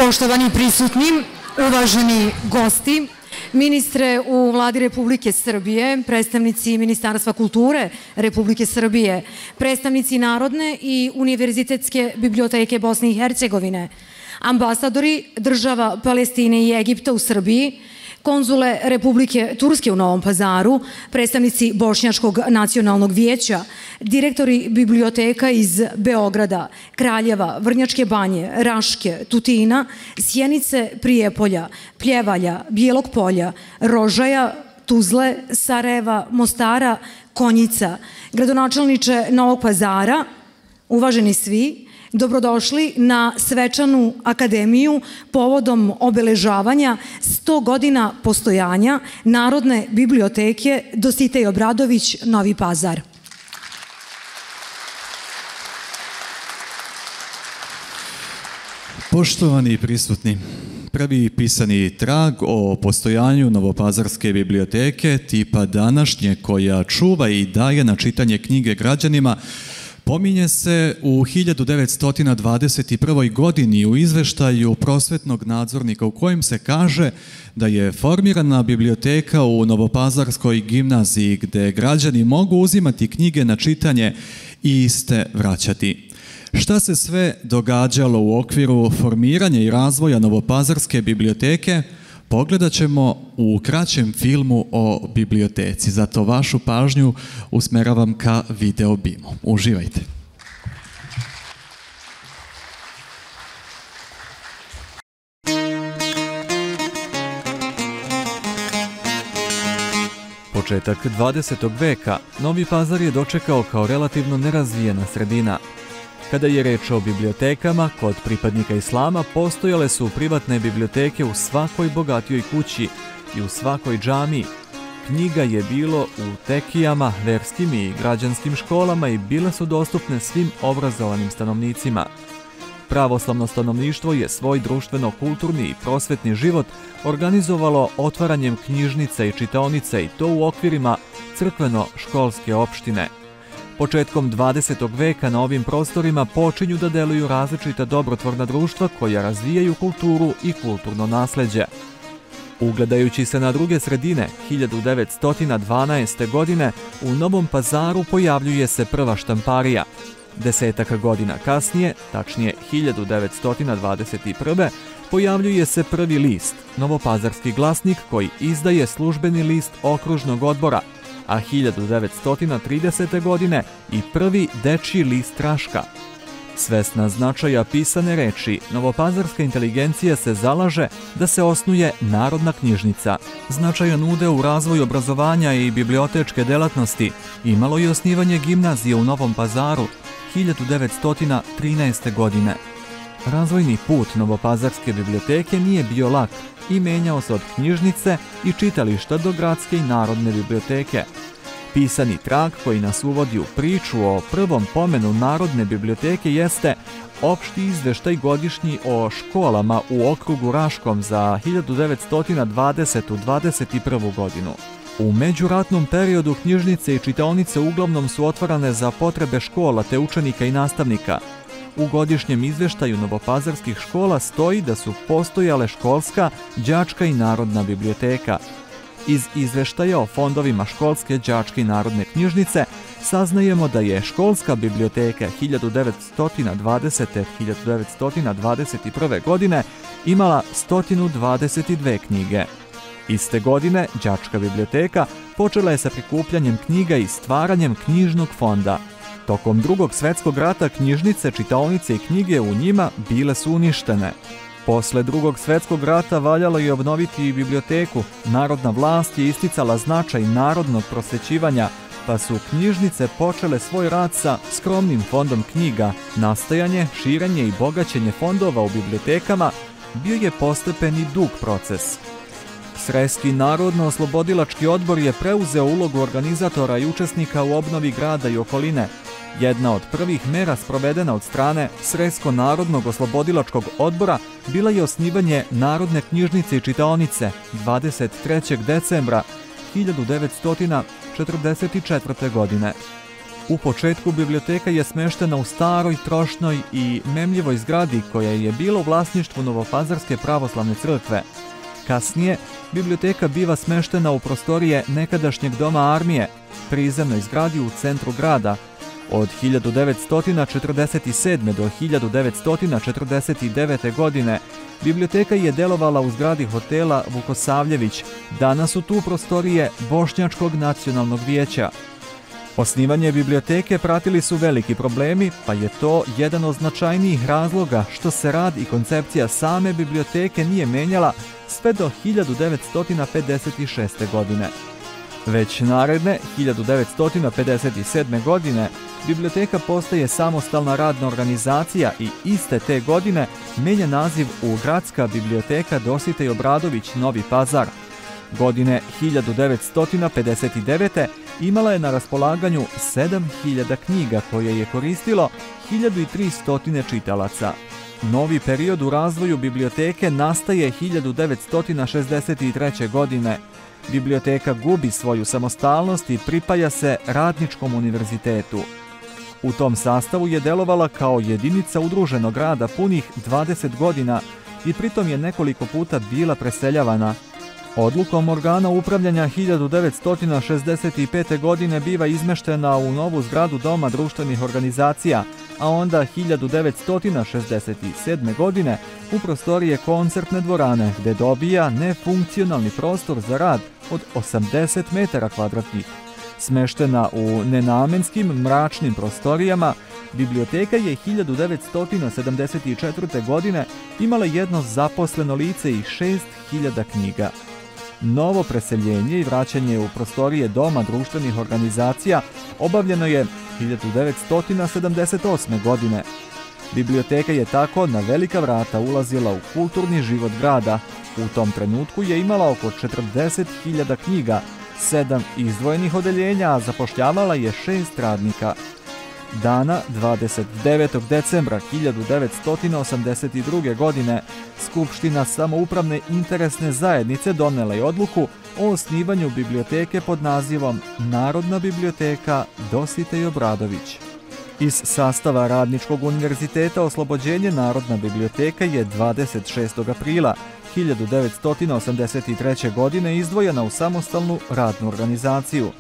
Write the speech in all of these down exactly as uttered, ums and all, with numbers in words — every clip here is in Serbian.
Poštovani prisutni, uvaženi gosti, ministre u Vladi Republike Srbije, predstavnici Ministarstva kulture Republike Srbije, predstavnici Narodne i Univerzitetske biblioteke Bosne i Hercegovine, ambasadori država Palestine i Egipta u Srbiji, konzule Republike Turske u Novom Pazaru, predstavnici Bošnjačkog nacionalnog vijeća, direktori biblioteka iz Beograda, Kraljeva, Vrnjačke Banje, Raške, Tutina, Sjenice, Prijepolja, Pljevalja, Bijelog Polja, Rožaja, Tuzle, Sarajeva, Mostara, Konjica, gradonačelniče Novog Pazara, uvaženi svi, dobrodošli na svečanu akademiju povodom obeležavanja sto godina postojanja Narodne biblioteke Dositej Obradović, Novi Pazar. Poštovani prisutni, prvi pisani trag o postojanju Novopazarske biblioteke tipa današnje koja čuva i daje na čitanje knjige građanima pominje se u hiljadu devetsto dvadeset prvoj. godini u izveštaju prosvetnog nadzornika u kojem se kaže da je formirana biblioteka u Novopazarskoj gimnaziji gde građani mogu uzimati knjige na čitanje i iste vraćati. Šta se sve događalo u okviru formiranja i razvoja Novopazarske biblioteke, pogledat ćemo u kraćem filmu o biblioteci. Zato vašu pažnju usmeravam ka video bimu. Uživajte. Početak dvadesetog veka Novi Pazar je dočekao kao relativno nerazvijena sredina. Kada je reč o bibliotekama, kod pripadnika islama postojale su privatne biblioteke u svakoj bogatijoj kući i u svakoj džamiji. Knjiga je bilo u tekijama, verskim i građanskim školama i bile su dostupne svim obrazovanim stanovnicima. Pravoslavno stanovništvo je svoj društveno-kulturni i prosvetni život organizovalo otvaranjem knjižnica i čitaonica i to u okvirima crkveno-školske opštine. Početkom dvadesetog veka na ovim prostorima počinju da deluju različita dobrotvorna društva koja razvijaju kulturu i kulturno nasleđe. Ugledajući se na druge sredine, hiljadu devetsto dvanaeste. godine u Novom Pazaru pojavljuje se prva štamparija. Desetak godina kasnije, tačnije hiljadu devetsto dvadeset prve. pojavljuje se prvi list, Novopazarski glasnik koji izdaje službeni list okružnog odbora, a hiljadu devetsto tridesete. godine i prvi dečji list Raška. Svesna značaja pisane reči, novopazarska inteligencija se zalaže da se osnuje Narodna knjižnica. Značajan udeo u razvoju obrazovanja i bibliotečke delatnosti imalo je osnivanje gimnazije u Novom Pazaru hiljadu devetsto trinaeste. godine. Razvojni put Novopazarske biblioteke nije bio lak i menjao se od knjižnice i čitališta do gradske i Narodne biblioteke. Pisani trag koji nas uvodi u priču o prvom pomenu Narodne biblioteke jeste opšti izveštaj godišnji o školama u okrugu Raškom za hiljadu devetsto dvadesetu do dvadeset prvu. godinu. U međuratnom periodu knjižnice i čitaonice uglavnom su otvarane za potrebe škola te učenika i nastavnika. U godišnjem izveštaju novopazarskih škola stoji da su postojale školska, đačka i narodna biblioteka. Iz izveštaja o fondovima školske, đačke i narodne knjižnice saznajemo da je školska biblioteka hiljadu devetsto dvadesete. do hiljadu devetsto dvadeset prve. godine imala sto dvadeset dve knjige. Iste godine đačka biblioteka počela je sa prikupljanjem knjiga i stvaranjem knjižnog fonda. Tokom Drugog svetskog rata knjižnice, čitaonice i knjige u njima bile su uništene. Posle Drugog svetskog rata valjalo je obnoviti i biblioteku. Narodna vlast je isticala značaj narodnog prosvećivanja, pa su knjižnice počele svoj rad sa skromnim fondom knjiga. Nastajanje, širenje i bogaćenje fondova u bibliotekama bio je postepen i dug proces. Sremski narodno-oslobodilački odbor je preuzeo ulogu organizatora i učesnika u obnovi grada i okoline. Jedna od prvih mera sprovedena od strane Sremskog narodnog oslobodilačkog odbora bila je osnivanje Narodne knjižnice i čitaonice dvadeset trećeg decembra hiljadu devetsto četrdeset četvrte. godine. U početku biblioteka je smeštena u staroj, trošnoj i memljivoj zgradi koja je bila u vlasništvu Novopazarske pravoslavne crkve. Kasnije, biblioteka biva smeštena u prostorije nekadašnjeg doma armije, prizemnoj zgradi u centru grada. Od hiljadu devetsto četrdeset sedme. do hiljadu devetsto četrdeset devete. godine biblioteka je delovala u zgradi hotela Vukosavljević. Danas su tu prostorije Bošnjačkog nacionalnog vijeća. Osnivanje biblioteke pratili su veliki problemi, pa je to jedan od značajnijih razloga što se rad i koncepcija same biblioteke nije menjala sve do hiljadu devetsto pedeset šeste. godine. Već naredne hiljadu devetsto pedeset sedme. godine biblioteka postaje samostalna radna organizacija i iste te godine menja naziv u Gradska biblioteka Dositej Obradović Novi Pazar. Godine hiljadu devetsto pedeset devete. imala je na raspolaganju sedam hiljada knjiga koje je koristilo hiljadu tristo čitalaca. Novi period u razvoju biblioteke nastaje hiljadu devetsto šezdeset treće. godine. Biblioteka gubi svoju samostalnost i pripaja se Radničkom univerzitetu. U tom sastavu je delovala kao jedinica udruženog rada punih dvadeset godina i pritom je nekoliko puta bila preseljavana. Odlukom organa upravljanja hiljadu devetsto šezdeset pete. godine biva izmeštena u novu zgradu Doma društvenih organizacija, a onda hiljadu devetsto šezdeset sedme. godine u prostorije koncertne dvorane, gde dobija nefunkcionalni prostor za rad od osamdeset metara kvadratnih. Smeštena u nenamenskim mračnim prostorijama, biblioteka je hiljadu devetsto sedamdeset četvrte. godine imala jedno zaposleno lice i šest hiljada knjiga. Novo preseljenje i vraćanje u prostorije Doma društvenih organizacija obavljeno je hiljadu devetsto sedamdeset osme. godine. Biblioteka je tako na velika vrata ulazila u kulturni život grada. U tom trenutku je imala oko četrdeset hiljada knjiga, sedam izdvojenih odeljenja, a zapošljavala je šest radnika. Dana dvadeset devetog decembra hiljadu devetsto osamdeset druge. godine Skupština samoupravne interesne zajednice donela je odluku o osnivanju biblioteke pod nazivom Narodna biblioteka Dositej Obradović. Iz sastava Radničkog univerziteta oslobođenje Narodna biblioteka je dvadeset šestog aprila hiljadu devetsto osamdeset treće. godine izdvojena u samostalnu radnu organizaciju.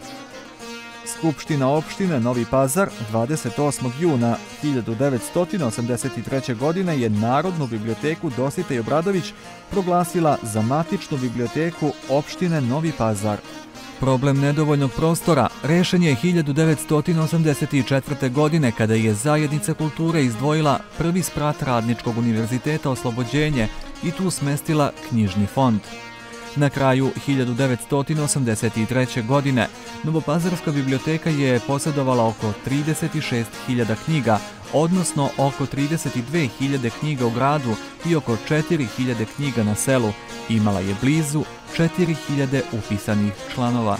Skupština opštine Novi Pazar dvadeset osmog juna hiljadu devetsto osamdeset treće. godine je Narodnu biblioteku Dositej Obradović proglasila za matičnu biblioteku opštine Novi Pazar. Problem nedovoljnog prostora rešen je hiljadu devetsto osamdeset četvrte. godine kada je Zajednica kulture izdvojila prvi sprat Radničkog univerziteta Oslobođenje i tu smestila knjižni fond. Na kraju hiljadu devetsto osamdeset treće. godine Novopazarska biblioteka je posjedovala oko trideset šest hiljada knjiga, odnosno oko trideset dve hiljade knjiga u gradu i oko četiri hiljade knjiga na selu. Imala je blizu četiri hiljade upisanih članova.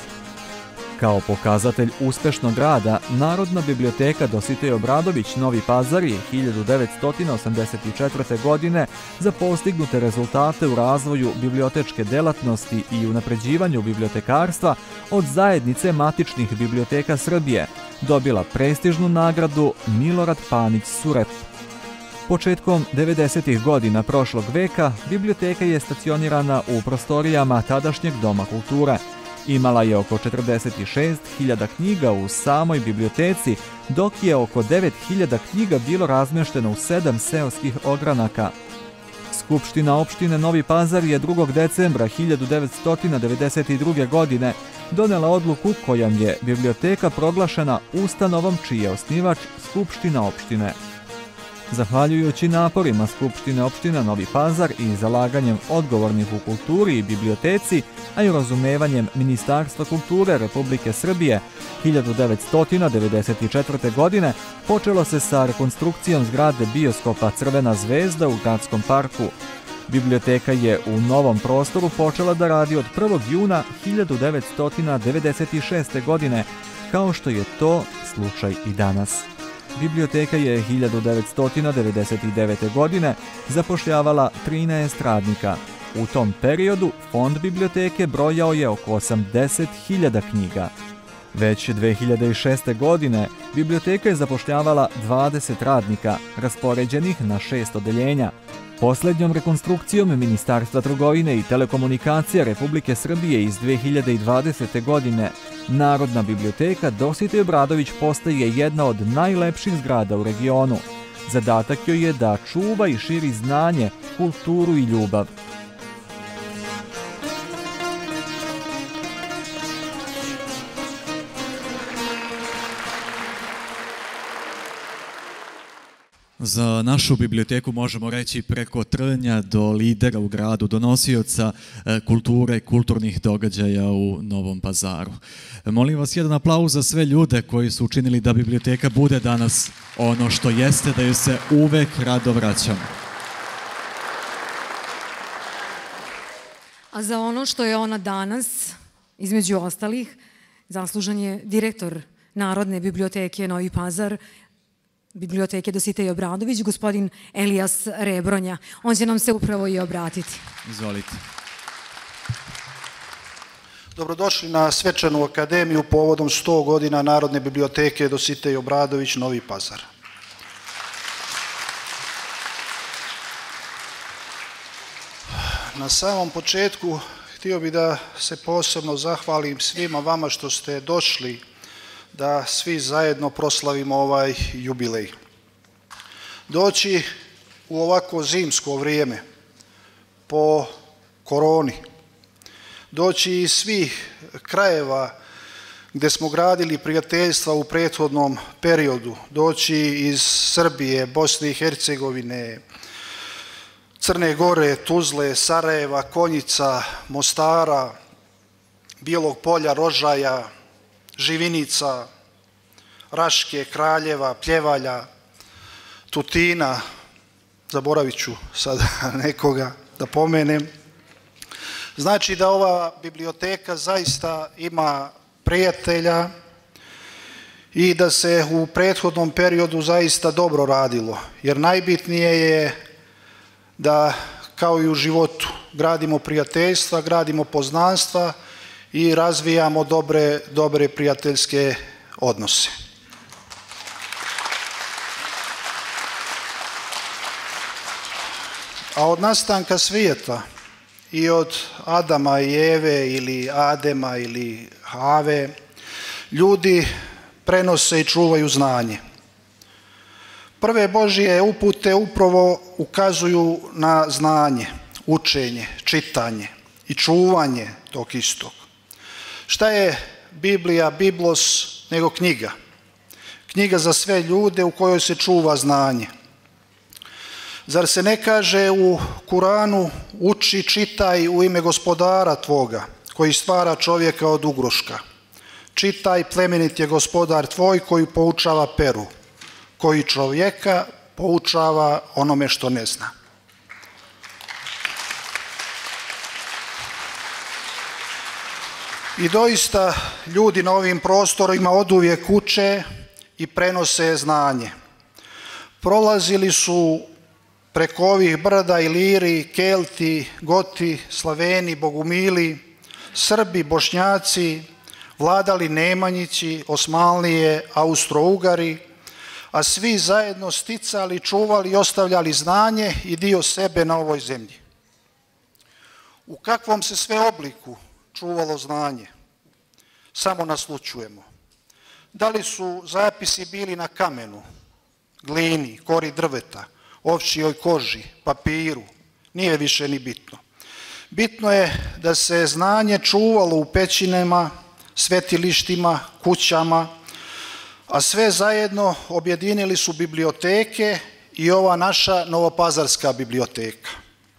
Kao pokazatelj uspešnog rada, Narodna biblioteka Dositej Obradović Novi Pazar je hiljadu devetsto osamdeset četvrte. godine za postignute rezultate u razvoju bibliotečke delatnosti i unapređivanju bibliotekarstva od Zajednice matičnih biblioteka Srbije dobila prestižnu nagradu Milorad Panić Surep. Početkom devedesetih godina prošlog veka biblioteka je stacionirana u prostorijama tadašnjeg Doma kulture. Imala je oko četrdeset šest hiljada knjiga u samoj biblioteci, dok je oko devet hiljada knjiga bilo razmešteno u sedam seoskih ogranaka. Skupština opštine Novi Pazar je drugog decembra hiljadu devetsto devedeset druge. godine donela odluku kojom je biblioteka proglašena ustanovom čiji je osnivač Skupština opštine. Zahvaljujući naporima Skupštine opštine Novi Pazar i zalaganjem odgovornih u kulturi i biblioteci, a i razumevanjem Ministarstva kulture Republike Srbije, hiljadu devetsto devedeset četvrte. godine počelo se sa rekonstrukcijom zgrade bioskopa Crvena zvezda u Gradskom parku. Biblioteka je u novom prostoru počela da radi od prvog juna hiljadu devetsto devedeset šeste. godine, kao što je to slučaj i danas. Biblioteka je hiljadu devetsto devedeset devete. godine zapošljavala trinaest radnika. U tom periodu fond biblioteke brojao je oko osamdeset hiljada knjiga. Već dve hiljade šeste. godine biblioteka je zapošljavala dvadeset radnika, raspoređenih na šest odeljenja. Posljednjom rekonstrukcijom Ministarstva trgovine i telekomunikacija Republike Srbije iz dve hiljade dvadesete. godine Narodna biblioteka Dositej Obradović postaje jedna od najlepših zgrada u regionu. Zadatak joj je da čuva i širi znanje, kulturu i ljubav. Za našu biblioteku možemo reći preko trnja do lidera u gradu, do nosioca kulture i kulturnih događaja u Novom Pazaru. Molim vas jedan aplauz za sve ljude koji su učinili da biblioteka bude danas ono što jeste, da joj se uvek rado vraćamo. A za ono što je ona danas, između ostalih, zaslužan je direktor Narodne biblioteke Novi Pazar, biblioteke Dositej Obradović, gospodin Elijas Rebronja. On će nam se upravo i obratiti. Izvolite. Dobrodošli na svečanu akademiju povodom sto godina Narodne biblioteke Dositej Obradović Novi Pazar. Na samom početku htio bih da se posebno zahvalim svima vama što ste došli da svi zajedno proslavimo ovaj jubilej. Doći u ovako zimsko vrijeme, po koroni, doći iz svih krajeva gdje smo gradili prijateljstva u prethodnom periodu, doći iz Srbije, Bosne i Hercegovine, Crne Gore, Tuzle, Sarajeva, Konjica, Mostara, Bijelog Polja, Rožaja, Živinica, Raške, Kraljeva, Pljevalja, Tutina, zaboravit ću sada nekoga da pomenem. Znači da ova biblioteka zaista ima prijatelja i da se u prethodnom periodu zaista dobro radilo, jer najbitnije je da kao i u životu gradimo prijateljstva, gradimo poznanstva i razvijamo dobre, dobre prijateljske odnose. A od nastanka svijeta i od Adama i Eve ili Adema ili Have ljudi prenose i čuvaju znanje. Prve Božje upute upravo ukazuju na znanje, učenje, čitanje i čuvanje tog istog. Šta je Biblija, Biblos, nego knjiga? Knjiga za sve ljude u kojoj se čuva znanje. Zar se ne kaže u Kuranu uči, čitaj u ime gospodara tvoga, koji stvara čovjeka od ugroška. Čitaj, plemenit je gospodar tvoj koji poučava peru, koji čovjeka poučava onome što ne zna. I doista ljudi na ovim prostorima oduvijek uče i prenose znanje. Prolazili su preko ovih brda Iliri, Kelti, Goti, Slaveni, Bogumili, Srbi, Bošnjaci, vladali Nemanjići, Osmanlije, Austro-Ugari, a svi zajedno sticali, čuvali i ostavljali znanje i dio sebe na ovoj zemlji. U kakvom se sve obliku čuvalo znanje? Samo naslućujemo. Da li su zapisi bili na kamenu, glini, kori drveta, ovčjoj koži, papiru? Nije više ni bitno. Bitno je da se znanje čuvalo u pećinama, svetilištima, kućama, a sve zajedno objedinili su biblioteke i ova naša novopazarska biblioteka.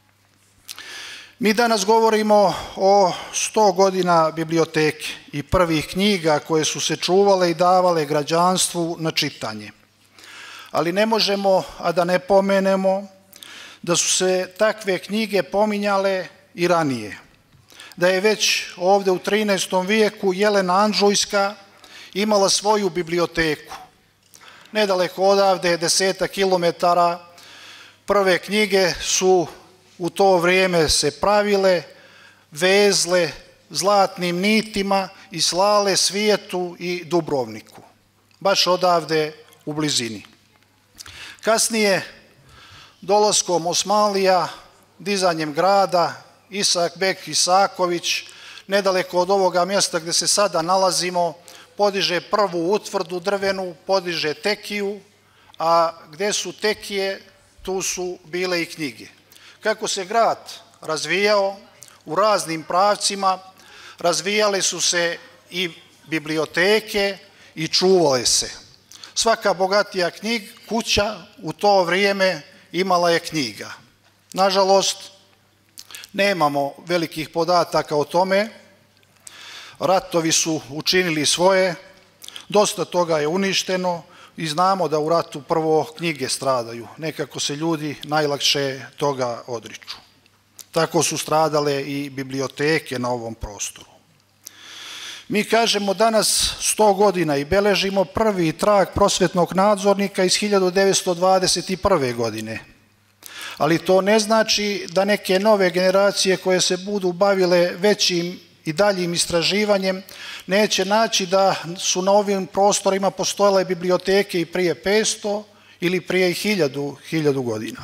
Mi danas govorimo o sto godina biblioteke i prvih knjiga koje su se čuvale i davale građanstvu na čitanje. Ali ne možemo, a da ne pomenemo, da su se takve knjige pominjale i ranije. Da je već ovdje u trinaestom vijeku Jelena Anđujska imala svoju biblioteku. Nedaleko odavde, desetak kilometara, prve knjige su u to vrijeme se pravile, vezle zlatnim nitima i slale, Svijetu i Dubrovniku, baš odavde u blizini. Kasnije, dolaskom Osmanlija, dizanjem grada, Isak Bek Isaković, nedaleko od ovoga mjesta gdje se sada nalazimo, podiže prvu utvrdu drvenu, podiže tekiju, a gdje su tekije, tu su bile i knjige. Kako se grad razvijao u raznim pravcima, razvijale su se i biblioteke i čuvale se. Svaka bogatija knjig, kuća u to vrijeme imala je knjiga. Nažalost, nemamo velikih podataka o tome. Ratovi su učinili svoje, dosta toga je uništeno i znamo da u ratu prvo knjige stradaju. Nekako se ljudi najlakše toga odriču. Tako su stradale i biblioteke na ovom prostoru. Mi kažemo danas sto godina i beležimo prvi trag prosvetnog nadzornika iz hiljadu devetsto dvadeset prve. godine. Ali to ne znači da neke nove generacije koje se budu bavile većim i daljim istraživanjem neće naći da su na ovim prostorima postojale biblioteke i prije petsto ili prije hiljadu, hiljadu godina.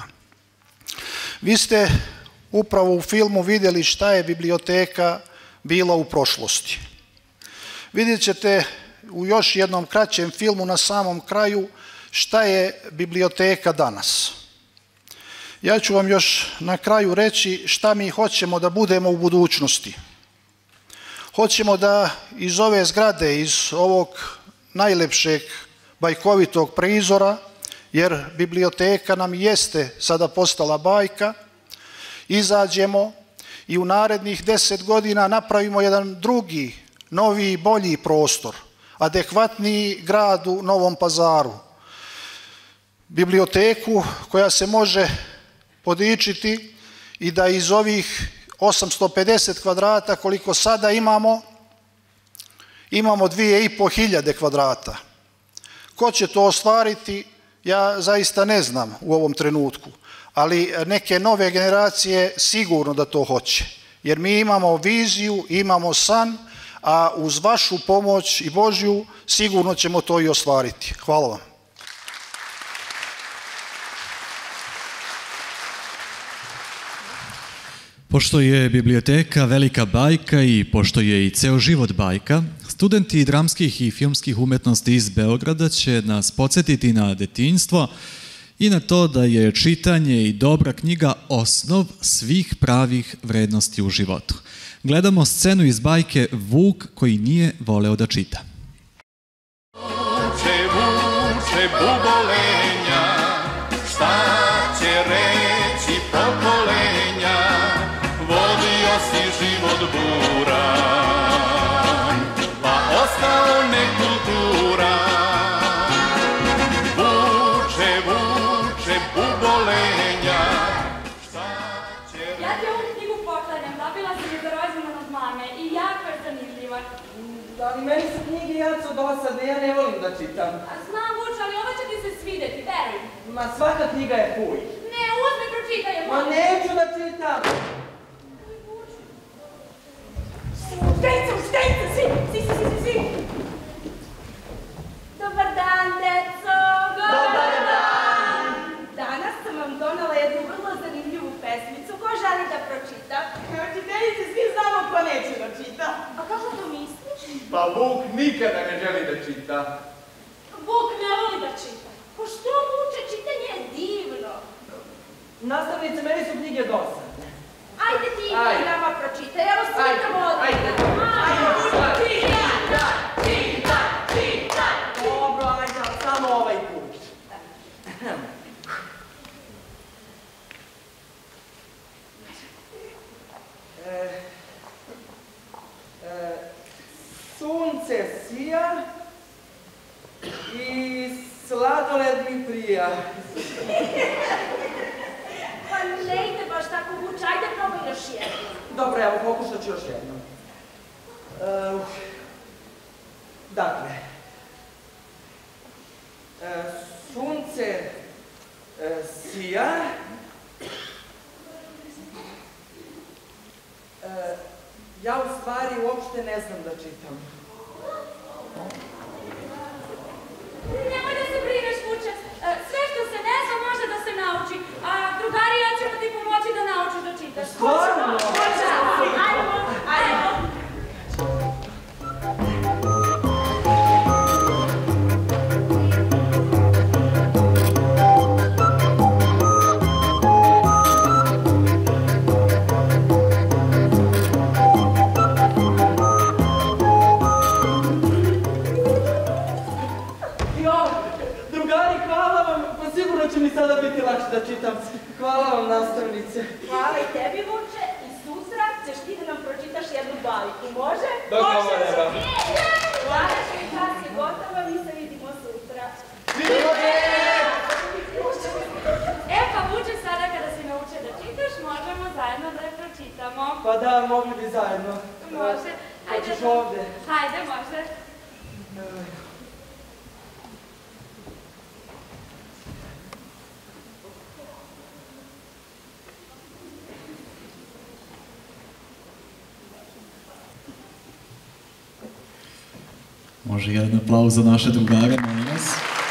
Vi ste upravo u filmu vidjeli šta je biblioteka bila u prošlosti. Vidjet ćete u još jednom kraćem filmu na samom kraju šta je biblioteka danas. Ja ću vam još na kraju reći šta mi hoćemo da budemo u budućnosti. Hoćemo da iz ove zgrade, iz ovog najlepšeg bajkovitog prizora, jer biblioteka nam jeste sada postala bajka, izađemo i u narednih deset godina napravimo jedan drugi, novi i bolji prostor, adekvatniji gradu Novom Pazaru. Biblioteku koja se može podičiti i da iz ovih osamsto pedeset kvadrata koliko sada imamo, imamo dvije i po hiljade kvadrata. Ko će to ostvariti, ja zaista ne znam u ovom trenutku, ali neke nove generacije sigurno da to hoće. Jer mi imamo viziju, imamo san, a uz vašu pomoć i Božju sigurno ćemo to i ostvariti. Hvala vam. Pošto je biblioteka velika bajka i pošto je i ceo život bajka, studenti dramskih i filmskih umetnosti iz Beograda će nas podsjetiti na detinjstvo i na to da je čitanje i dobra knjiga osnov svih pravih vrednosti u životu. Gledamo scenu iz bajke Vuk koji nije voleo da čita. Vuče, vuče bubolenja, šta će reći pokolenja, vodio si život buran, pa ostao nekulturan. Vuče, vuče bubolenja, šta će reći... Ja ti ovu knjigu poklanjam, dobila sam je za rođendan od mame i jako je zanimljiva. Ali meni su knjige jaco dosadne, ja ne volim da čitam. A znam, Vuče, ali ova će ti se svideti, veruj. Ma svaka knjiga je fuj. Ne, uzmi, pročitaj je, Ma molim. neću da čitam. Štejca, štejca, svi, svi, svi, svi, svi. Dobar dan, deco. Dobar dan. Danas sam vam donala jednu vrlo zanimljivu pesmicu. Ko želi da pročita? Čiteljice, svi znamo ko neće da čita. A kako to misliš? Pa Vuk nikada ne želi da čita. Vuk ne voli da čita. Ko što, Vuče, čitanje je divno. Nastavnice, meni su knjige dosadne. Ajde ti Ajde. i nama pročitaj, evo svi Ajde, tamo odmah. ajde. Ajde, Čita, čita, čita. Dobro, ajde, samo ovaj put. E, e, sunce sija i sladoled mi prija. Pa ne ide baš tako, Vuče, ajde probaj još jednom. Dobro, evo, pokušat ću još jednom. E, dakle, e, sunce e, sija, e, Ja u stvari uopšte ne znam da čitam. Nemoj da se brineš, Vuče. Sve što se ne zna može da se nauči. A drugari, ja ćemo ti pomoći da naučiš da čitaš. Stvarno? Hoće. Ajmo, ajmo. Će mi sada biti lakše da čitam. Hvala vam, nastavnice. Hvala i tebi, Vuče. I sutra ćeš ti da nam pročitaš jednu bajku, može? Dogovore vam. Današnji čas je gotova, mi se vidimo sutra. Vidimo se! E pa, Vuče, sada kada si naučio da čitaš, možemo zajedno da je pročitamo. Pa da, mogli bi zajedno. Može. Hoćeš ovde? Hajde, može. Može jedan aplauz za naše drugare, molim vas.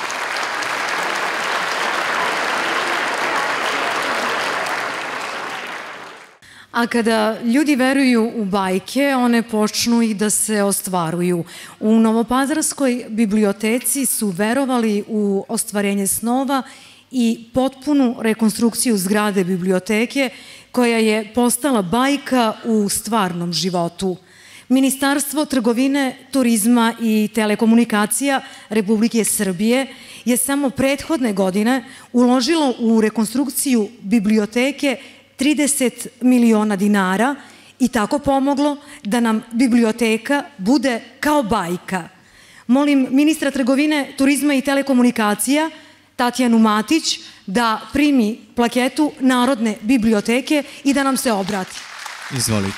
A kada ljudi veruju u bajke, one počnu i da se ostvaruju. U Novopazarskoj biblioteci su verovali u ostvarenje snova i potpunu rekonstrukciju zgrade biblioteke koja je postala bajka u stvarnom životu. Ministarstvo trgovine, turizma i telekomunikacija Republike Srbije je samo prethodne godine uložilo u rekonstrukciju biblioteke trideset miliona dinara i tako pomoglo da nam biblioteka bude kao bajka. Molim ministra trgovine, turizma i telekomunikacija Tatjanu Matić da primi plaketu Narodne biblioteke i da nam se obrati. Izvolite.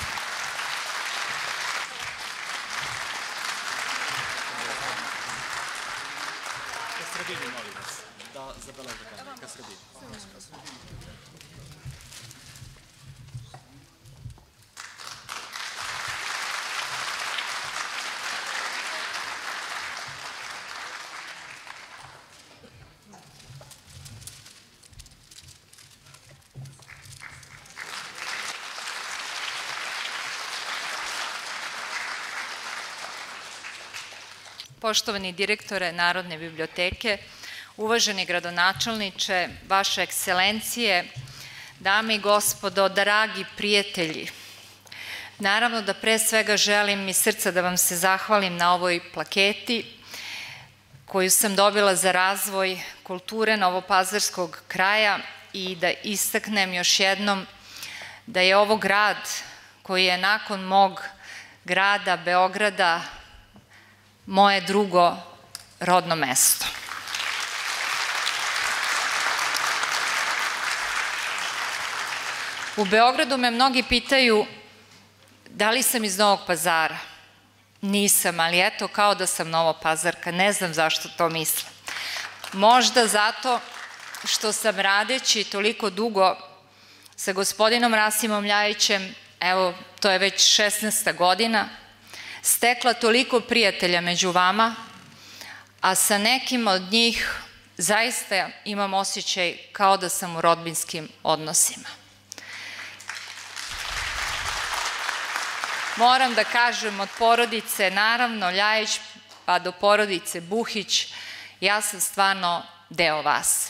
Poštovani direktore Narodne biblioteke, uvaženi gradonačelniče, vaše ekscelencije, dame i gospodo, dragi prijatelji, naravno da pre svega želim iz srca da vam se zahvalim na ovoj plaketi koju sam dobila za razvoj kulture novopazarskog kraja i da istaknem još jednom da je ovo grad koji je nakon mog grada Beograda moje drugo rodno mesto. U Beogradu me mnogi pitaju da li sam iz Novog Pazara. Nisam, ali eto kao da sam Novopazarka, ne znam zašto to mislim. Možda zato što sam radeći toliko dugo sa gospodinom Rasimom Ljajićem, evo to je već šesnaesta godina, stekla toliko prijatelja među vama, a sa nekim od njih zaista imam osjećaj kao da sam u rodbinskim odnosima. Moram da kažem od porodice, naravno Ljajić, pa do porodice Buhić, ja sam stvarno deo vas.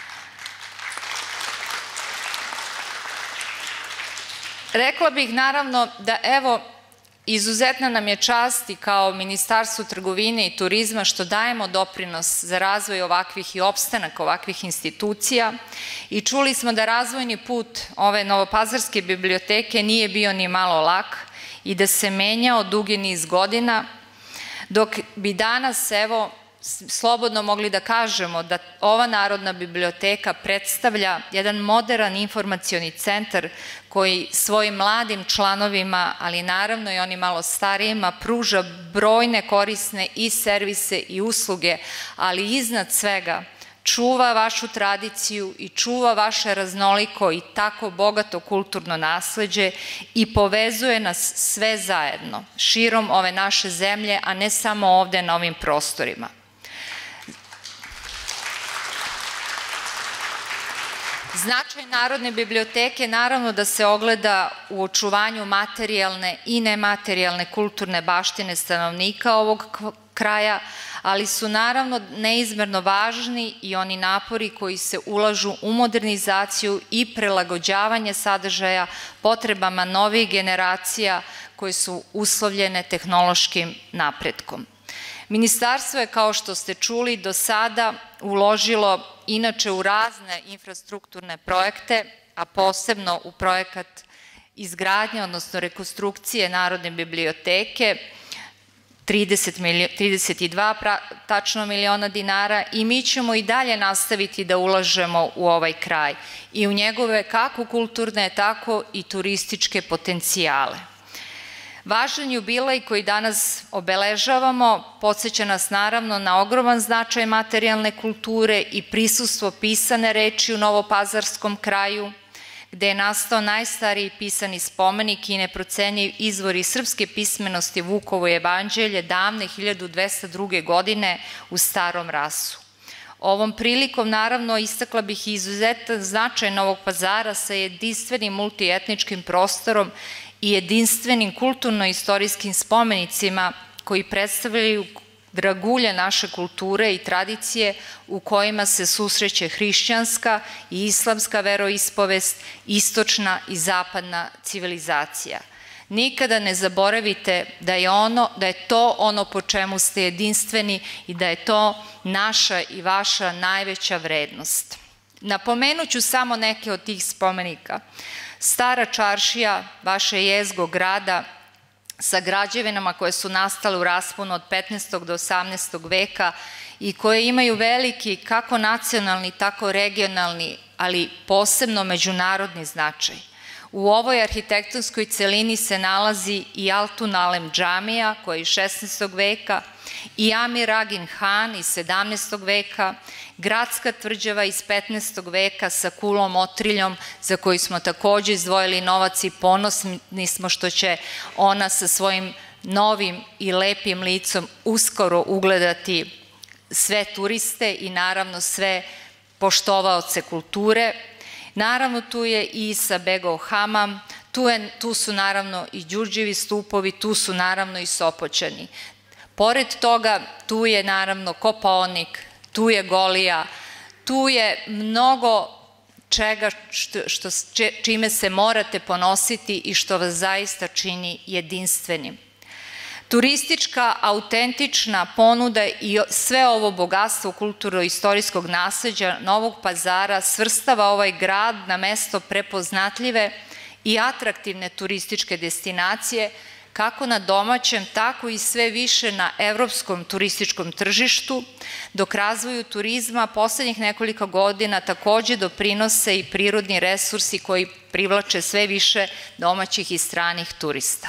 Rekla bih naravno da evo, izuzetna nam je čast i kao Ministarstvo trgovine i turizma što dajemo doprinos za razvoj ovakvih i opstanak ovakvih institucija i čuli smo da razvojni put ove Novopazarske biblioteke nije bio ni malo lak i da se menjao dugi niz godina, dok bi danas, evo, slobodno mogli da kažemo da ova Narodna biblioteka predstavlja jedan moderan informacioni centar koji svojim mladim članovima, ali naravno i onim malo starijima, pruža brojne korisne i servise i usluge, ali iznad svega čuva vašu tradiciju i čuva vaše raznoliko i tako bogato kulturno nasleđe i povezuje nas sve zajedno, širom ove naše zemlje, a ne samo ovde na ovim prostorima. Značaj Narodne biblioteke naravno da se ogleda u očuvanju materijalne i nematerijalne kulturne baštine stanovnika ovog kraja, ali su naravno neizmerno važni i oni napori koji se ulažu u modernizaciju i prilagođavanje sadržaja potrebama novih generacija koje su uslovljene tehnološkim napretkom. Ministarstvo je, kao što ste čuli, do sada uložilo inače u razne infrastrukturne projekte, a posebno u projekat izgradnje, odnosno rekonstrukcije Narodne biblioteke, trideset dva tačno miliona dinara, i mi ćemo i dalje nastaviti da ulažemo u ovaj kraj i u njegove kako kulturne, tako i turističke potencijale. Važan jubilej koji danas obeležavamo podsjeća nas naravno na ogroman značaj materijalne kulture i prisustvo pisane reči u novopazarskom kraju, gde je nastao najstariji pisani spomenik i neprocenjiv izvor srpske pismenosti Vukovo jevanđelje davne hiljadu dvesta druge. godine u Starom Rasu. Ovom prilikom naravno istakla bih izuzetan značaj Novog Pazara sa jedinstvenim multietničkim prostorom i jedinstvenim kulturno-istorijskim spomenicima koji predstavljaju dragulje naše kulture i tradicije u kojima se susreće hrišćanska i islamska veroispovest, istočna i zapadna civilizacija. Nikada ne zaboravite da je ono, da je to ono po čemu ste jedinstveni i da je to naša i vaša najveća vrednost. Napomenut ću samo neke od tih spomenika. Stara čaršija, vaše jezgo grada, sa građevinama koje su nastale u rasponu od petnaestog do osamnaestog veka i koje imaju veliki kako nacionalni, tako regionalni, ali posebno međunarodni značaj. U ovoj arhitektonskoj celini se nalazi i Altun Alem džamija, koja je iz šesnaestog veka, i Amir Agin Han iz sedamnaestog veka, gradska tvrđava iz petnaestog veka sa kulom Otriljom, za koju smo takođe izdvojili novac i ponosni smo što će ona sa svojim novim i lepim licom uskoro ugledati sve turiste i naravno sve poštovaoce kulture. Naravno, tu je i Isa Begov hamam, tu, je, tu su naravno i Đurđevi stupovi, tu su naravno i Sopoćani. Pored toga, tu je naravno Kopaonik, tu je Golija, tu je mnogo čega što, što, čime se morate ponositi i što vas zaista čini jedinstvenim. Turistička, autentična ponuda i sve ovo bogatstvo kulturno-istorijskog nasleđa Novog Pazara svrstava ovaj grad na mesto prepoznatljive i atraktivne turističke destinacije, kako na domaćem, tako i sve više na evropskom turističkom tržištu, dok razvoju turizma poslednjih nekoliko godina takođe doprinose i prirodni resursi koji privlače sve više domaćih i stranih turista.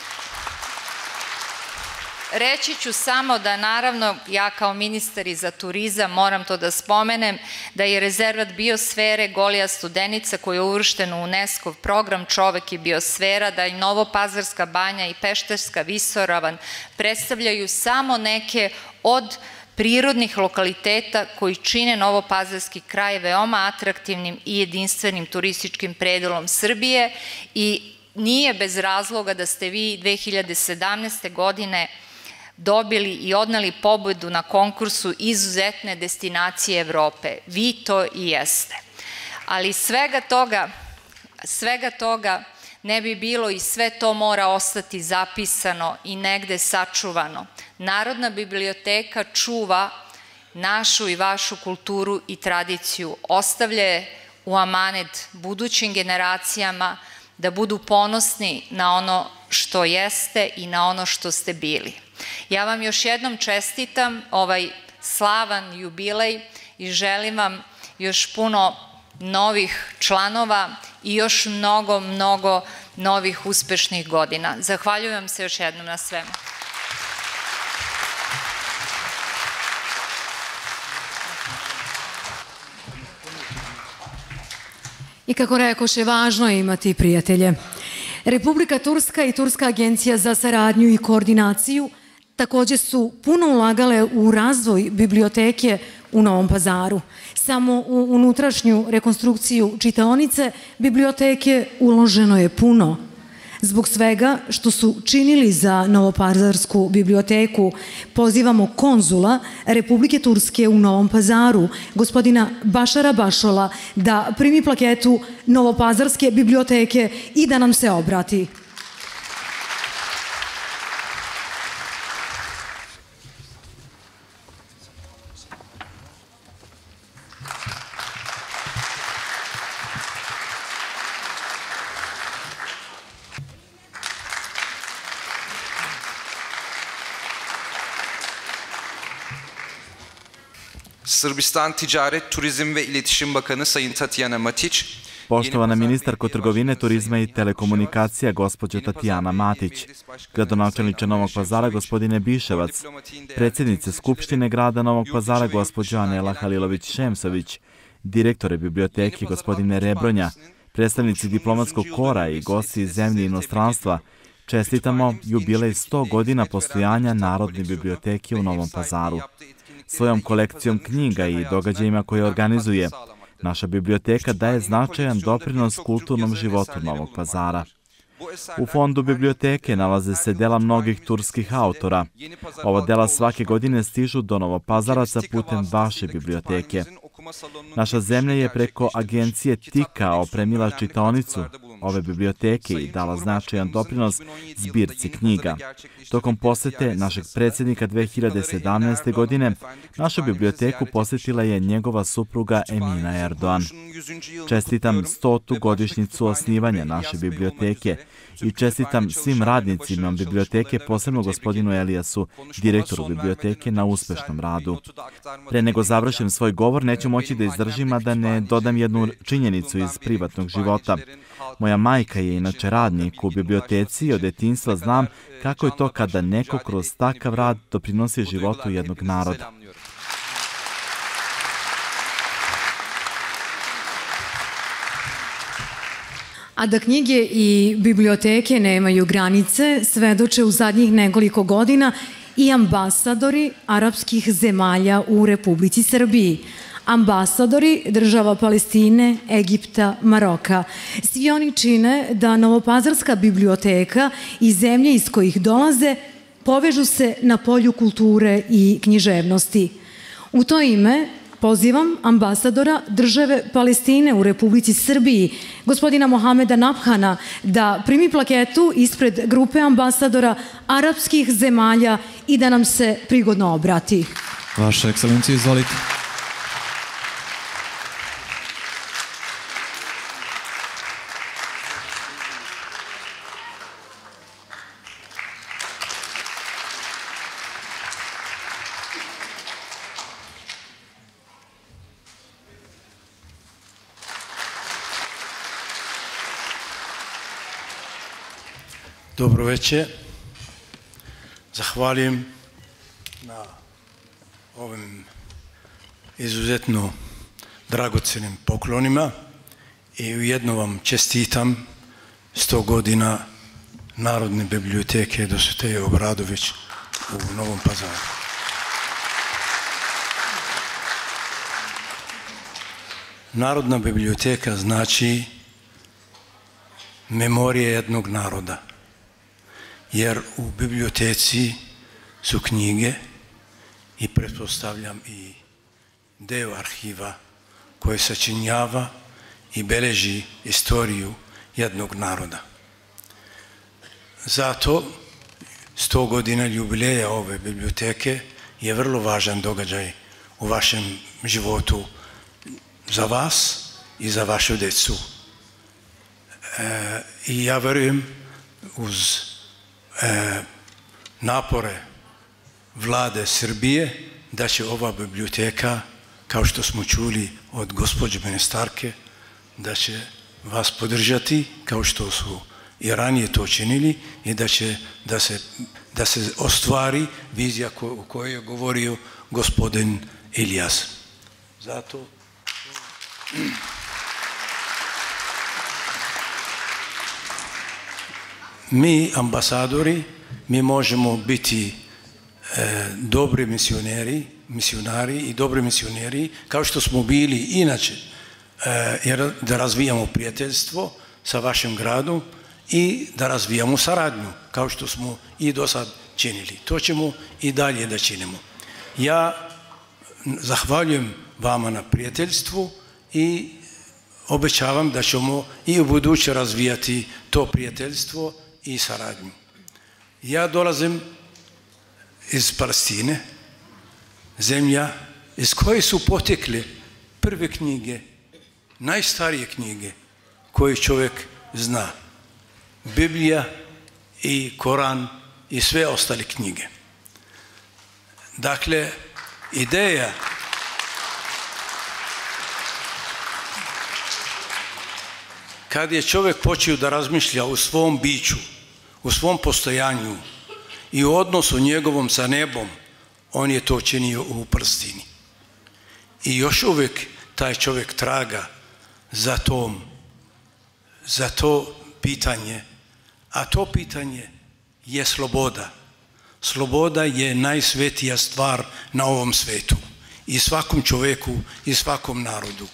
Reći ću samo da naravno ja kao ministar i za turizam moram to da spomenem, da je rezervat biosfere Golija Studenica koji je uvršten u UNESCO program Čovek i biosfera, da i Novopazarska banja i Pešterska visoravan predstavljaju samo neke od prirodnih lokaliteta koji čine Novopazarski kraj veoma atraktivnim i jedinstvenim turističkim predelom Srbije i nije bez razloga da ste vi dve hiljade sedamnaeste. godine dobili i odneli pobedu na konkursu izuzetne destinacije Evrope. Vi to i jeste. Ali svega toga, svega toga ne bi bilo i sve to mora ostati zapisano i negde sačuvano. Narodna biblioteka čuva našu i vašu kulturu i tradiciju, ostavlja je u amanet budućim generacijama da budu ponosni na ono što jeste i na ono što ste bili. Ja vam još jednom čestitam ovaj slavan jubilej i želim vam još puno novih članova i još mnogo, mnogo novih uspešnih godina. Zahvaljujem se još jednom na svemu. I kako rekoše, važno je imati prijatelje. Republika Turska i Turska agencija za saradnju i koordinaciju takođe su puno ulagale u razvoj biblioteke u Novom Pazaru. Samo u unutrašnju rekonstrukciju čitaonice biblioteke uloženo je puno. Zbog svega što su činili za Novopazarsku biblioteku, pozivamo konzula Republike Turske u Novom Pazaru, gospodina Bašara Bašola, da primi plaketu Novopazarske biblioteke i da nam se obrati. Sırbistan Ticaret, Turizm ve İletişim Bakanı Sayın Tatjana Matić. Poštovana ministarko trgovine, turizma i telekomunikacija, gospođo Tatjana Matić, gradonačelniče Novog Pazara, gospodine Biševac, predsjednice Skupštine grada Novog Pazara, gospođo Anela Halilović-Šemsović, direktore biblioteke, gospodine Rebronja, predstavnici diplomatskog kora i gosti iz zemlje i inostranstva, čestitamo jubilej sto godina postojanja Narodne biblioteke u Novom Pazaru. Svojom kolekcijom knjiga i događajima koje organizuje, naša biblioteka daje značajan doprinos kulturnom životu Novog Pazara. U fondu biblioteke nalaze se dela mnogih turskih autora. Ova dela svake godine stižu do Novopazaraca putem vaše biblioteke. Naša zemlja je preko agencije Tika opremila čitaonicu ove biblioteke i dala značajan doprinos zbirci knjiga. Tokom posete našeg predsjednika dve hiljade sedamnaeste. godine, našu biblioteku posjetila je njegova supruga Emina Erdoğan. Čestitam stotu godišnjicu osnivanja naše biblioteke i čestitam svim radnicima biblioteke, posebno gospodinu Elijasu, direktoru biblioteke, na uspešnom radu. Pre nego završim svoj govor, neću moći da izdržim, a da ne dodam jednu činjenicu iz privatnog života. Moja majka je inače radnik u biblioteci i od detinjstva znam kako je to kada neko kroz takav rad doprinosi životu jednog naroda. A da knjige i biblioteke nemaju granice, svedoče u zadnjih nekoliko godina i ambasadori arapskih zemalja u Republici Srbiji. Ambasadori država Palestine, Egipta, Maroka. Svi oni čine da Novopazarska biblioteka i zemlje iz kojih dolaze povežu se na polju kulture i književnosti. U to ime pozivam ambasadora države Palestine u Republici Srbiji, gospodina Mohameda Nabhana, da primi plaketu ispred grupe ambasadora arapskih zemalja i da nam se prigodno obrati. Vaša ekscelencija, izvolite. Dobro večer. Zahvaljujem na ovim izuzetno dragocenim poklonima i ujedno vam čestitam sto godina Narodne biblioteke Dositeje Obradović u Novom Pazaru. Narodna biblioteka znači memorija jednog naroda, jer u biblioteci su knjige i pretpostavljam i deo arhiva koje sačinjava i beleži istoriju jednog naroda. Zato sto godina jubileja ove biblioteke je vrlo važan događaj u vašem životu za vas i za vašu decu. E, I ja verujem uz e, napore vlade Srbije da će ova biblioteka, kao što smo čuli od gospođe ministarke, da će vas podržati kao što su i ranije to činili i da će da se, da se ostvari vizija o kojoj je govorio gospodin Ilijas. Zato mi ambasadori, mi možemo biti e, dobri misioneri, misionari i dobri misioneri, kao što smo bili inače, e, jer da razvijamo prijateljstvo sa vašim gradom i da razvijamo saradnju, kao što smo i do sad činili. To ćemo i dalje da činimo. Ja zahvaljujem vama na prijateljstvu i obećavam da ćemo i u buduće razvijati to prijateljstvo i saradnju. Ja dolazim iz Palestine, zemlja iz koje su potekle prve knjige, najstarije knjige koje čovjek zna. Biblija i Koran i sve ostale knjige. Dakle, ideja kad je čovjek počeo da razmišlja u svom biću, u svom postojanju i u odnosu njegovom sa nebom, on je to činio u Palestini. I još uvijek taj čovjek traga za tom, za to pitanje, a to pitanje je sloboda. Sloboda je najsvetija stvar na ovom svetu i svakom čovjeku i svakom narodu.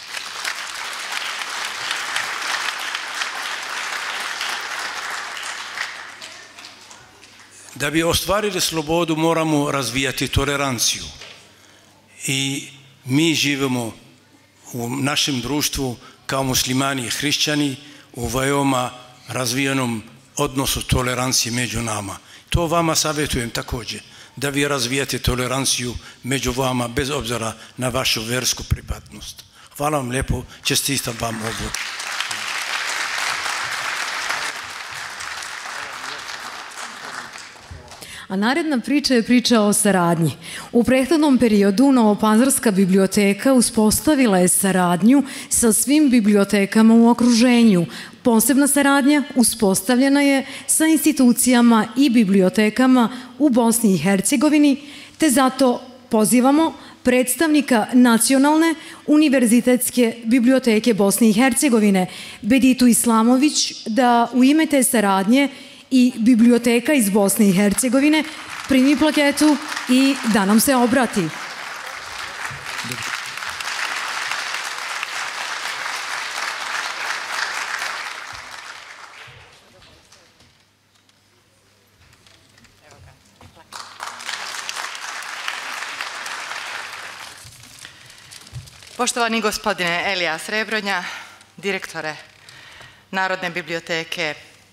Da bi ostvarili slobodu moramo razvijati toleranciju. I mi živimo u našem društvu kao muslimani i hrišćani u veoma razvijenom odnosu tolerancije među nama. To vama savjetujem također, da vi razvijate toleranciju među vama bez obzira na vašu vjersku pripadnost. Hvala vam lijepo, čestitam vam ovo. A naredna priča je priča o saradnji. U prethodnom periodu Novopazarska biblioteka uspostavila je saradnju sa svim bibliotekama u okruženju. Posebna saradnja uspostavljena je sa institucijama i bibliotekama u Bosni i Hercegovini, te zato pozivamo predstavnika Nacionalne univerzitetske biblioteke Bosne i Hercegovine, Beditu Islamović, da u ime te saradnje i biblioteka iz Bosne i Hercegovine primi plaketu i da nam se obrati. Poštovani gospodine Elija Srebronja, direktore Narodne biblioteke,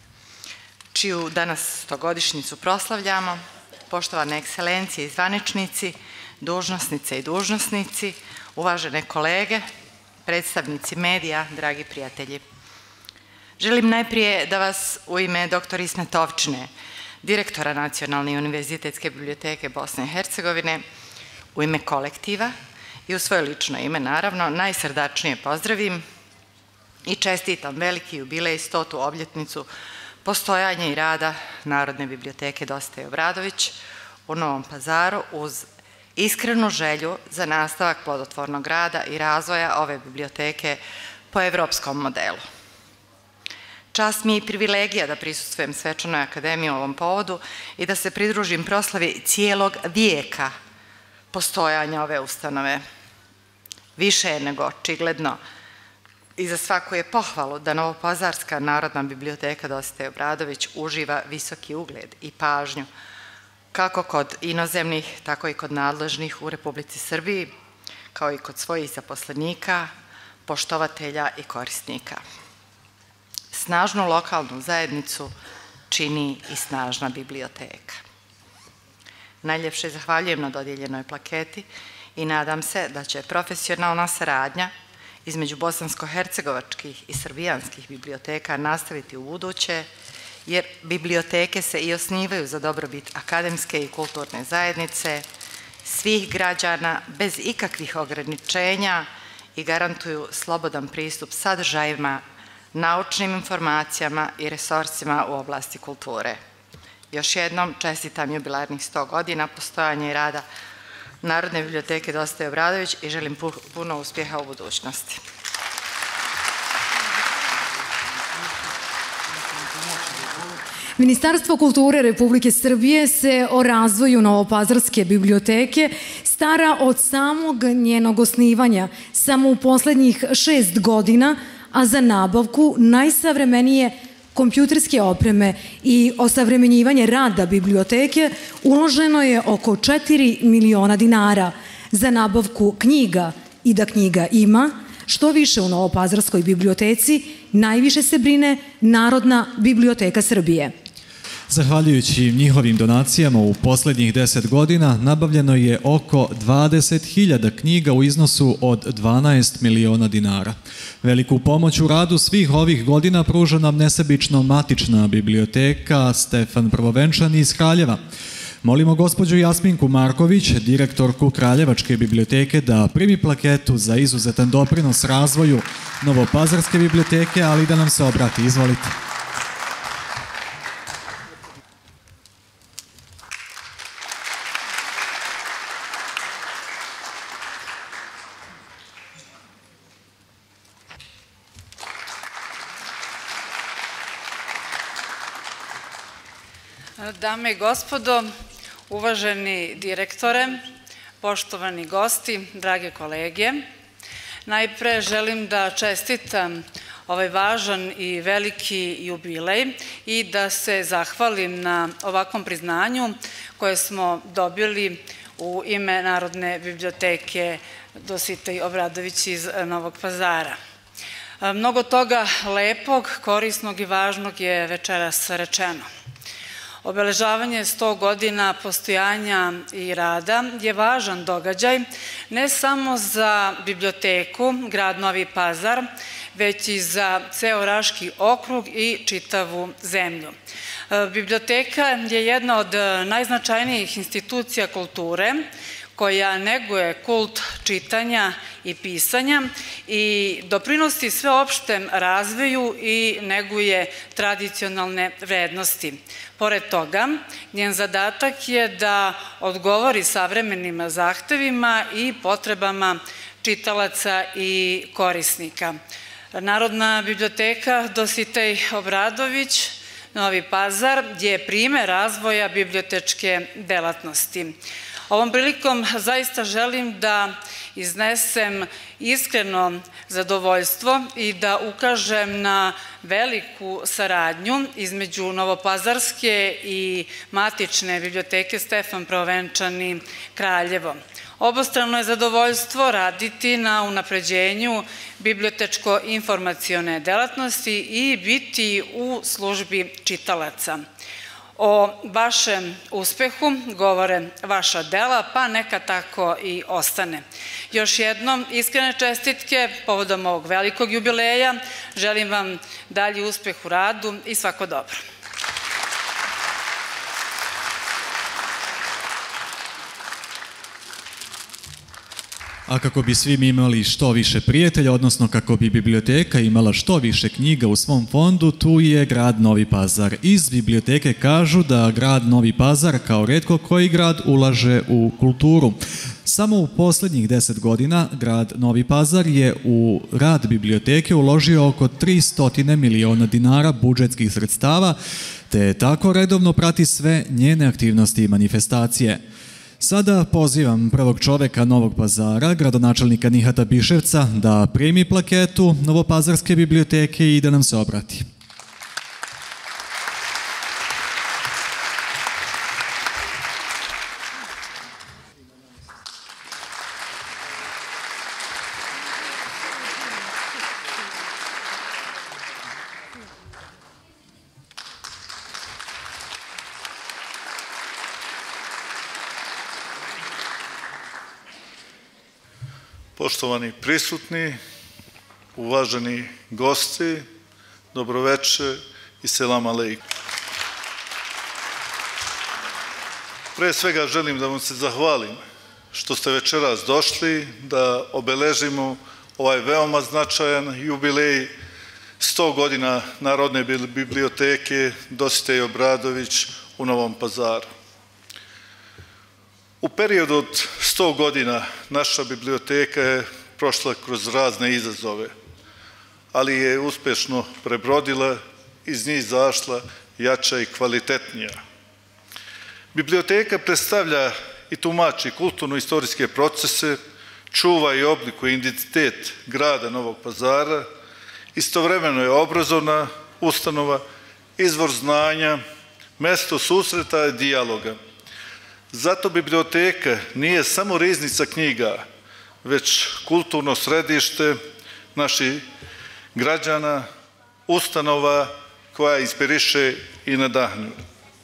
čiju danas stogodišnjicu proslavljamo, poštovane ekscelencije i zvaničnici, dužnosnice i dužnosnici, uvažene kolege, predstavnici medija, dragi prijatelji. Želim najprije da vas u ime doktor Ismet Ovčine, direktora Nacionalne univerzitetske biblioteke Bosne i Hercegovine, u ime kolektiva i u svoje lično ime, naravno, najsrdačnije pozdravim i čestitam veliki jubilej, stotu obljetnicu postojanja i rada Narodne biblioteke Dositej Obradović u Novom Pazaru uz iskrenu želju za nastavak plodotvornog rada i razvoja ove biblioteke po evropskom modelu. Čast mi je i privilegija da prisustvujem Svečanoj akademiji u ovom povodu i da se pridružim proslavi cijelog vijeka postojanja ove ustanove. Više je nego očigledno i za svaku je pohvalu da Novopazarska Narodna biblioteka Dositej Obradović uživa visoki ugled i pažnju kako kod inozemnih, tako i kod nadležnih u Republici Srbiji, kao i kod svojih zaposlenika, poštovatelja i korisnika. Snažnu lokalnu zajednicu čini i snažna biblioteka. Najljepše zahvaljujem na dodijeljenoj plaketi i nadam se da će profesionalna saradnja između bosansko-hercegovačkih i srbijanskih biblioteka nastaviti u buduće, jer biblioteke se i osnivaju za dobrobit akademske i kulturne zajednice, svih građana bez ikakvih ograničenja i garantuju slobodan pristup sadržajima, naučnim informacijama i resursima u oblasti kulture. Još jednom čestitam jubilarnih sto godina postojanja i rada Narodne biblioteke Dositej Obradović i želim puno uspjeha u budućnosti. Ministarstvo kulture Republike Srbije se o razvoju Novopazarske biblioteke stara od samog njenog osnivanja, samo u poslednjih šest godina, a za nabavku najsavremenije kompjuterske opreme i osavremenjivanje rada biblioteke uloženo je oko četiri miliona dinara. Za nabavku knjiga i da knjiga ima, što više u Novopazarskoj biblioteci, najviše se brine Narodna biblioteka Srbije. Zahvaljujući njihovim donacijama u poslednjih deset godina nabavljeno je oko dvadeset hiljada knjiga u iznosu od dvanaest miliona dinara. Veliku pomoć u radu svih ovih godina pruža nam nesebično matična biblioteka Stefan Prvovenčani iz Kraljeva. Molimo gospođu Jasminku Marković, direktorku Kraljevačke biblioteke, da primi plaketu za izuzetan doprinos razvoju Novopazarske biblioteke, ali da nam se obrati. Izvolite. Dame i gospodo, uvaženi direktore, poštovani gosti, drage kolege, najpre želim da čestitam ovaj važan i veliki jubilej i da se zahvalim na ovakvom priznanju koje smo dobili u ime Narodne biblioteke Dositej Obradović iz Novog Pazara. Mnogo toga lepog, korisnog i važnog je večeras rečeno. Obeležavanje sto godina postojanja i rada je važan događaj ne samo za biblioteku, grad Novi Pazar, već i za ceo Raški okrug i čitavu zemlju. Biblioteka je jedna od najznačajnijih institucija kulture koja neguje kult čitanja i pisanja i doprinosi sveopštem razvoju i neguje tradicionalne vrednosti. Pored toga, njen zadatak je da odgovori savremenim zahtevima i potrebama čitalaca i korisnika. Narodna biblioteka Dositej Obradović, Novi Pazar, je primer razvoja bibliotečke delatnosti. Ovom prilikom zaista želim da iznesem iskreno zadovoljstvo i da ukažem na veliku saradnju između Novopazarske i matične biblioteke Stefan Prvovenčani Kraljevo. Obostrano je zadovoljstvo raditi na unapređenju bibliotečko-informacione delatnosti i biti u službi čitalaca. O vašem uspehu govore vaša dela, pa neka tako i ostane. Još jednom, iskrene čestitke povodom ovog velikog jubileja. Želim vam dalji uspeh u radu i svako dobro. A kako bi svi mi imali što više prijatelja, odnosno kako bi biblioteka imala što više knjiga u svom fondu, tu je grad Novi Pazar. Iz biblioteke kažu da grad Novi Pazar kao retko koji grad ulaže u kulturu. Samo u poslednjih deset godina grad Novi Pazar je u rad biblioteke uložio oko tristo miliona dinara budžetskih sredstava, te tako redovno prati sve njene aktivnosti i manifestacije. Sada pozivam prvog čoveka Novog Pazara, gradonačelnika Nihata Biševca, da primi plaketu Novopazarske biblioteke i da nam se obrati. Poštovani prisutni, uvaženi gosti, dobroveče i selam alejkum. Pre svega želim da vam se zahvalim što ste večeras došli da obeležimo ovaj veoma značajan jubilej sto godina Narodne biblioteke Dositej Obradović u Novom Pazaru. U periodu od sto godina naša biblioteka je prošla kroz razne izazove, ali je uspešno prebrodila iz njih izašla jača i kvalitetnija. Biblioteka predstavlja i tumači kulturno-istorijske procese, čuva i oblikuje identitet grada Novog Pazara, istovremeno je obrazovna ustanova, izvor znanja, mesto susreta i dijaloga. Zato biblioteka nije samo riznica knjiga, već kulturno središte naših građana, ustanova koja inspiriše i nadahnjuje.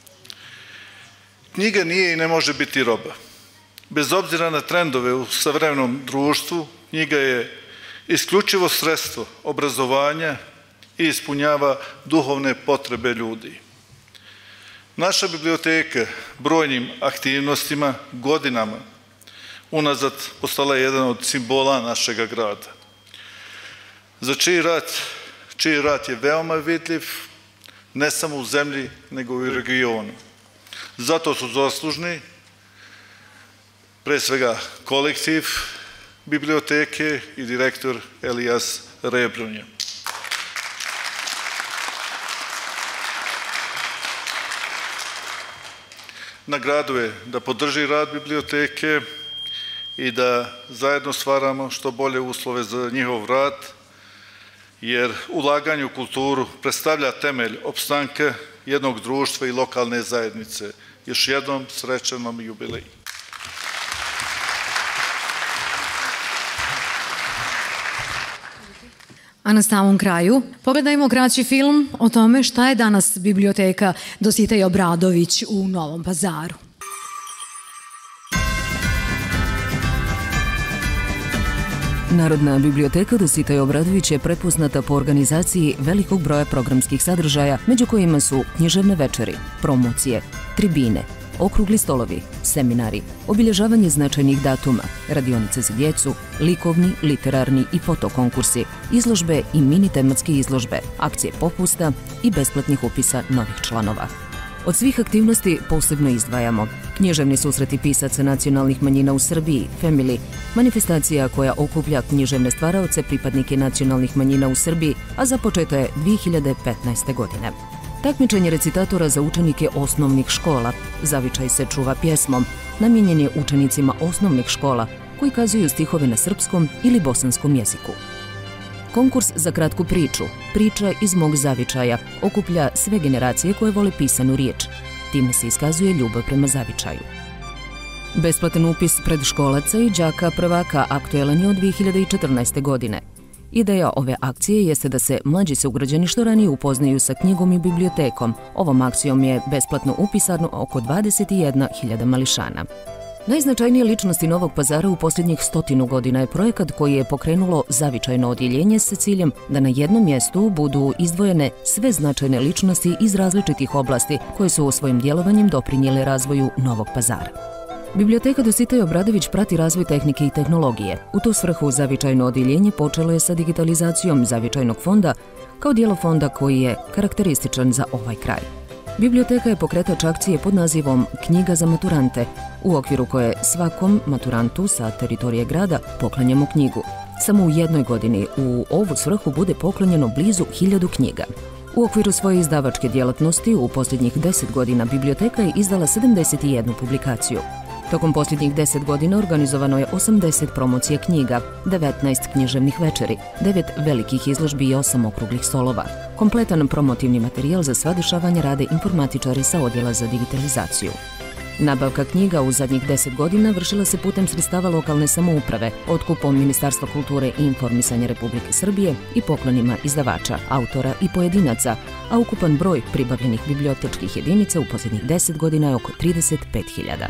Knjiga nije i ne može biti roba. Bez obzira na trendove u savremenom društvu, knjiga je isključivo sredstvo obrazovanja i ispunjava duhovne potrebe ljudi. Naša biblioteka brojnim aktivnostima godinama unazad postala je jedan od simbola našega grada. Za čiji rad, čiji rad je veoma vidljiv, ne samo u zemlji, nego i u regionu. Zato su zaslužni, pre svega kolektiv biblioteke i direktor Elijas Rebrunja. Na gradu je da podrži rad biblioteke i da zajedno stvaramo što bolje uslove za njihov rad, jer ulaganje u kulturu predstavlja temelj opstanka jednog društva i lokalne zajednice. Još jednom srećan vam jubilej. A na samom kraju pogledajmo kraći film o tome šta je danas biblioteka Dositej Obradović u Novom Pazaru. Narodna biblioteka Dositej Obradović je prepoznata po organizaciji velikog broja programskih sadržaja, među kojima su književne večeri, promocije, tribine, okrugli stolovi, seminari, obilježavanje značajnih datuma, radionice za djecu, likovni, literarni i fotokonkursi, izložbe i mini tematske izložbe, akcije popusta i besplatnih upisa novih članova. Od svih aktivnosti posebno izdvajamo književni susreti pisaca nacionalnih manjina u Srbiji, Family, manifestacija koja okuplja književne stvaraoce pripadnike nacionalnih manjina u Srbiji, a započeta je dvije hiljade petnaeste. godine. Takmičenje recitatora za učenike osnovnih škola, Zavičaj se čuva pjesmom, namijenjen je učenicima osnovnih škola koji kazuju stihove na srpskom ili bosanskom jeziku. Konkurs za kratku priču, Priča iz mog zavičaja, okuplja sve generacije koje vole pisanu riječ. Time se iskazuje ljubav prema zavičaju. Besplatan upis predškolaca i đaka prvaka aktuelan je od dvije hiljade četrnaeste. godine. Ideja ove akcije jeste da se mlađi sugrađani što ranije upoznaju sa knjigom i bibliotekom. Ovom akcijom je besplatno upisano oko dvadeset jedna hiljada mališana. Najznačajnije ličnosti Novog Pazara u posljednjih stotinu godina je projekat koji je pokrenulo zavičajno odjeljenje sa ciljem da na jednom mjestu budu izdvojene sve značajne ličnosti iz različitih oblasti koje su u svojim djelovanjem doprinijele razvoju Novog Pazara. Biblioteka Dositej Obradović prati razvoj tehnike i tehnologije. U tu svrhu zavičajno odjeljenje počelo je sa digitalizacijom zavičajnog fonda kao dijelo fonda koji je karakterističan za ovaj kraj. Biblioteka je pokretač akcije pod nazivom Knjiga za maturante, u okviru koje svakom maturantu sa teritorije grada poklanjamo knjigu. Samo u jednoj godini u ovu svrhu bude poklonjeno blizu hiljadu knjiga. U okviru svoje izdavačke djelatnosti u posljednjih deset godina biblioteka je izdala sedamdeset jednu publikaciju. Tokom posljednjih deset godina organizovano je osamdeset promocija knjiga, devetnaest književnih večeri, devet velikih izložbi i osam okruglih stolova. Kompletan promotivni materijal za sva dešavanja rade informatičari sa odjela za digitalizaciju. Nabavka knjiga u zadnjih deset godina vršila se putem sredstava lokalne samouprave, otkupom Ministarstva kulture i informisanja Republike Srbije i poklonima izdavača, autora i pojedinaca, a ukupan broj pribavljenih bibliotečkih jedinica u posljednjih deset godina je oko trideset pet hiljada.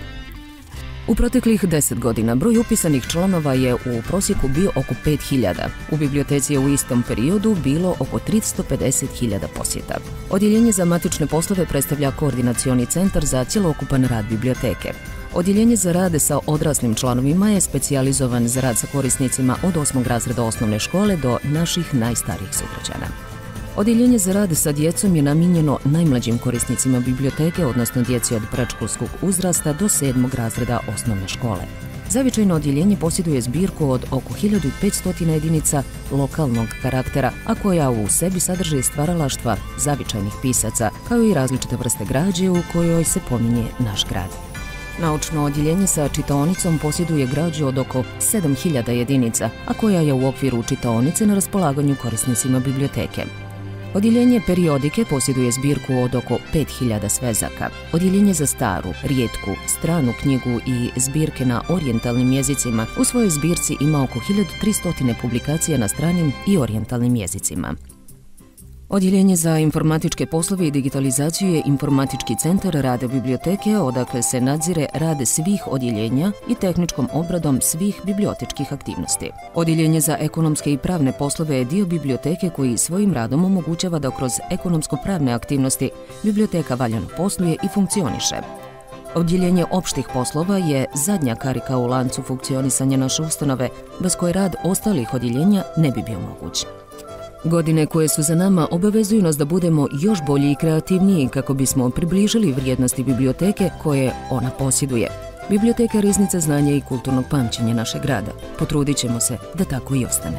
U proteklih deset godina broj upisanih članova je u prosjeku bio oko pet hiljada. U biblioteci je u istom periodu bilo oko tristo pedeset hiljada posjeta. Odjeljenje za matične poslove predstavlja koordinacioni centar za cjelokupan rad biblioteke. Odjeljenje za rad sa odraslim članovima je specijalizovan za rad sa korisnicima od osmog razreda osnovne škole do naših najstarijih sugrađana. Odjeljenje za rad sa djecom je namijenjeno najmlađim korisnicima biblioteke, odnosno djeci od predškolskog uzrasta do sedmog razreda osnovne škole. Zavičajno odjeljenje posjeduje zbirku od oko hiljadu petsto jedinica lokalnog karaktera, a koja u sebi sadrži stvaralaštva zavičajnih pisaca, kao i različite vrste građe u kojoj se pominje naš grad. Naučno odjeljenje sa čitaonicom posjeduje građu od oko sedam hiljada jedinica, a koja je u okviru čitaonice na raspolaganju korisnicima biblioteke. Odjeljenje periodike posjeduje zbirku od oko pet hiljada svezaka. Odjeljenje za staru, rijetku, stranu knjigu i zbirke na orijentalnim jezicima u svojoj zbirci ima oko hiljadu tristo publikacija na stranim i orijentalnim jezicima. Odjeljenje za informatičke poslove i digitalizaciju je informatički centar rada biblioteke, odakle se nadzire rad svih odjeljenja i tehničkom obradom svih bibliotečkih aktivnosti. Odjeljenje za ekonomske i pravne poslove je dio biblioteke koji svojim radom omogućava da kroz ekonomsko-pravne aktivnosti biblioteka valjano posluje i funkcioniše. Odjeljenje opštih poslova je zadnja karika u lancu funkcionisanja naše ustanove, bez koje rad ostalih odjeljenja ne bi bio moguć. Godine koje su za nama obavezuju nas da budemo još bolji i kreativniji kako bismo približili vrijednosti biblioteke koje ona posjeduje. Biblioteka je riznica znanja i kulturnog pamćenja našeg grada. Potrudit ćemo se da tako i ostane.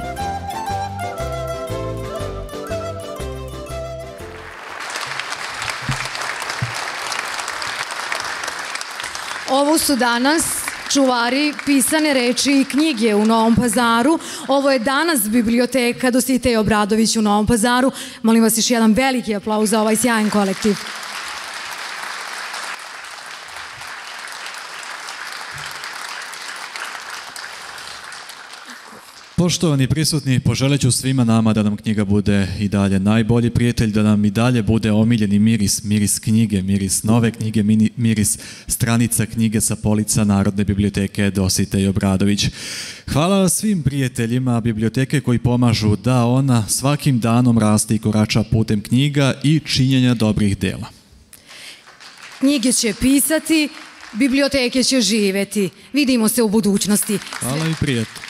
Ovo su danas čuvari pisane reči i knjige u Novom Pazaru. Ovo je danas biblioteka Dositej Obradović u Novom Pazaru. Molim vas još jedan veliki aplauz za ovaj sjajan kolektiv. Poštovani prisutni, poželit ću svima nama da nam knjiga bude i dalje najbolji prijatelj, da nam i dalje bude omiljeni miris, miris knjige, miris nove knjige, miris stranica knjige sa polica Narodne biblioteke Dositej Obradović. Hvala svim prijateljima biblioteke koji pomažu da ona svakim danom raste i korača putem knjiga i činjenja dobrih dela. Knjige će pisati, biblioteke će živeti. Vidimo se u budućnosti. Hvala i prijatelj.